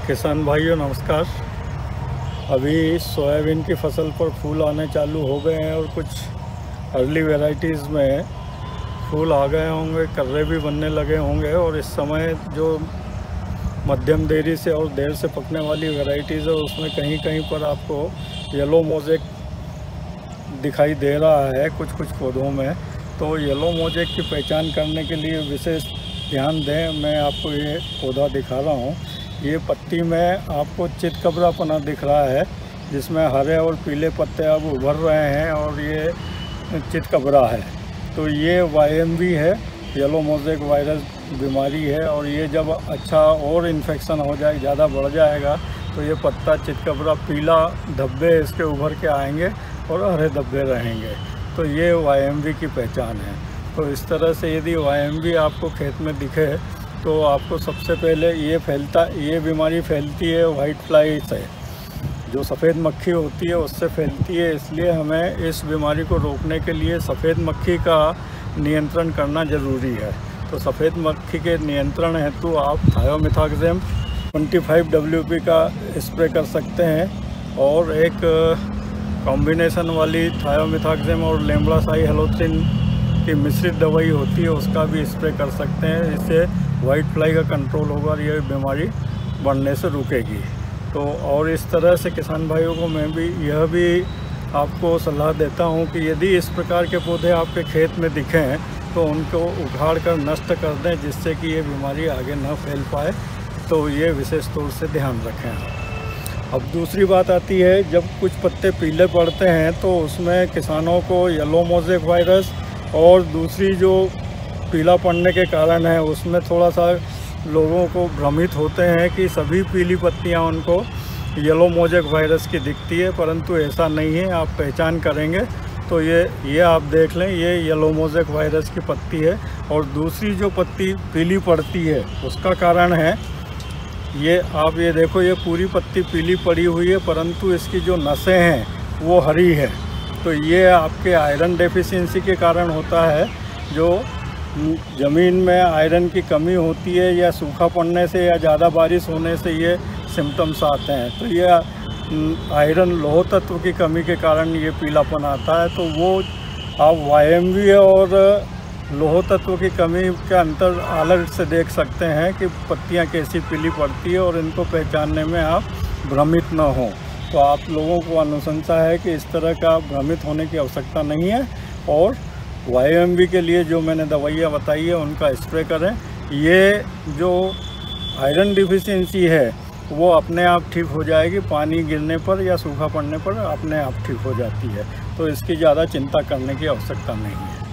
किसान भाइयों नमस्कार। अभी सोयाबीन की फसल पर फूल आने चालू हो गए हैं और कुछ अर्ली वैरायटीज़ में फूल आ गए होंगे, कर्रे भी बनने लगे होंगे। और इस समय जो मध्यम देरी से और देर से पकने वाली वैरायटीज़ है उसमें कहीं कहीं पर आपको येलो मोज़ेक दिखाई दे रहा है कुछ पौधों में। तो येलो मोज़ेक की पहचान करने के लिए विशेष ध्यान दें। मैं आपको ये पौधा दिखा रहा हूँ। ये पत्ती में आपको चितकबरापना दिख रहा है जिसमें हरे और पीले पत्ते अब उभर रहे हैं और ये चितकबरा है। तो ये YMV है, येलो मोज़ेक वायरस बीमारी है। और ये जब अच्छा और इन्फेक्शन हो जाए, ज़्यादा बढ़ जाएगा तो ये पत्ता चितकबरा पीला धब्बे इसके उभर के आएंगे और हरे धब्बे रहेंगे। तो ये YMV की पहचान है। तो इस तरह से यदि YMV आपको खेत में दिखे तो आपको सबसे पहले ये बीमारी फैलती है वाइट फ्लाई से, जो सफ़ेद मक्खी होती है उससे फैलती है। इसलिए हमें इस बीमारी को रोकने के लिए सफ़ेद मक्खी का नियंत्रण करना ज़रूरी है। तो सफ़ेद मक्खी के नियंत्रण हेतु आप थायोमिथाक्सेम 25 WP का स्प्रे कर सकते हैं और एक कॉम्बिनेशन वाली थायोमिथाक्सेम और लेम्बडासाइहैलोथ्रिन की मिश्रित दवाई होती है उसका भी स्प्रे कर सकते हैं। इससे वाइट फ्लाई का कंट्रोल होगा और ये बीमारी बढ़ने से रुकेगी। तो और इस तरह से किसान भाइयों को मैं भी यह भी आपको सलाह देता हूँ कि यदि इस प्रकार के पौधे आपके खेत में दिखें तो उनको उखाड़ कर नष्ट कर दें, जिससे कि ये बीमारी आगे न फैल पाए। तो ये विशेष तौर से ध्यान रखें। अब दूसरी बात आती है, जब कुछ पत्ते पीले पड़ते हैं तो उसमें किसानों को येलो मोज़ेक वायरस और दूसरी जो पीला पड़ने के कारण है उसमें थोड़ा सा लोगों को भ्रमित होते हैं कि सभी पीली पत्तियां उनको येलो मोज़ेक वायरस की दिखती है, परंतु ऐसा नहीं है। आप पहचान करेंगे तो ये आप देख लें, ये येलो मोज़ेक वायरस की पत्ती है। और दूसरी जो पत्ती पीली पड़ती है उसका कारण है ये, आप ये देखो, ये पूरी पत्ती पीली पड़ी हुई है परंतु इसकी जो नसें हैं वो हरी है। तो ये आपके आयरन डेफिशिएंसी के कारण होता है। जो ज़मीन में आयरन की कमी होती है या सूखा पड़ने से या ज़्यादा बारिश होने से ये सिम्टम्स आते हैं। तो ये आयरन लौह तत्व की कमी के कारण ये पीलापन आता है। तो वो आप YMV और लौह तत्व की कमी का अंतर अलग से देख सकते हैं कि पत्तियां कैसी पीली पड़ती है और इनको पहचानने में आप भ्रमित न हों। तो आप लोगों को अनुशंसा है कि इस तरह का भ्रमित होने की आवश्यकता नहीं है और YMV के लिए जो मैंने दवाइयाँ बताई है उनका स्प्रे करें। ये जो आयरन डिफिशिएंसी है वो अपने आप ठीक हो जाएगी, पानी गिरने पर या सूखा पड़ने पर अपने आप ठीक हो जाती है। तो इसकी ज़्यादा चिंता करने की आवश्यकता नहीं है।